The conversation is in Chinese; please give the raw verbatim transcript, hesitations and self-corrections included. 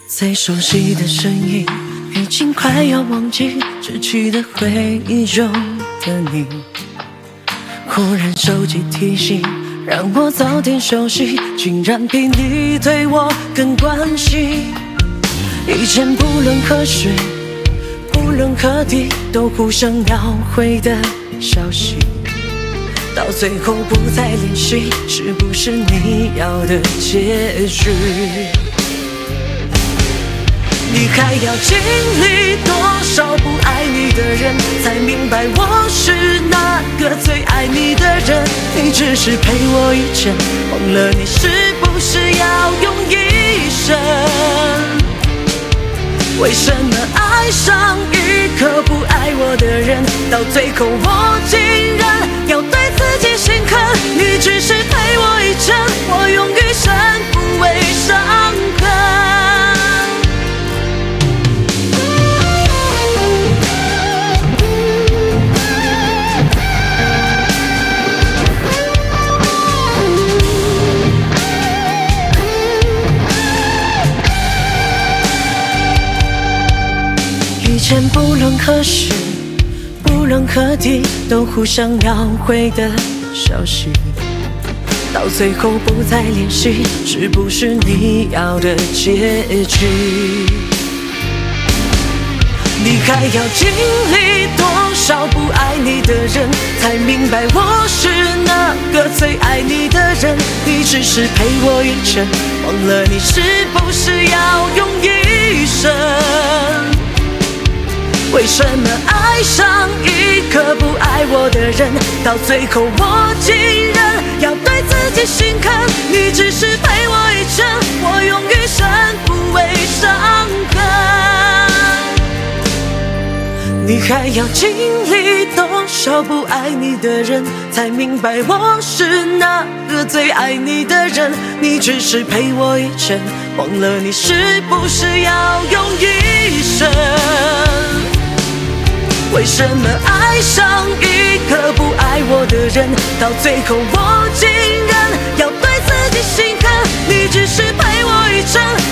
最熟悉的声音，已经快要忘记逝去的回忆中的你。忽然手机提醒，让我早点休息，竟然比你对我更关心。以前不论何时，不论何地，都互相秒回的消息，到最后不再联系，是不是你要的结局？你还要经历多少不爱你的人，才明白我是那个最爱你的人？你只是陪我一程，忘了你是不是要用一生？为什么爱上一个不爱我的人，到最后我竟然要对自己心狠？你只是陪我一程，我用余生抚慰伤痕。以前不论何时，不论何地，都互相秒回的消息，到最后不再联系，是不是你要的结局？你还要经历多少不爱你的人，才明白我是那个最爱你的人？你只是陪我一程，忘了你是不是要用一生？为什么爱上一个不爱我的人，到最后我竟然要对自己心狠？你只是陪我一程，我用余生抚慰伤痕。你还要经历多少不爱你的人，才明白我是那个最爱你的人？你只是陪我一程，忘了你是不是要用一生？为什么爱上一个不爱我的人，到最后我竟然要对自己心狠？你只是陪我一程，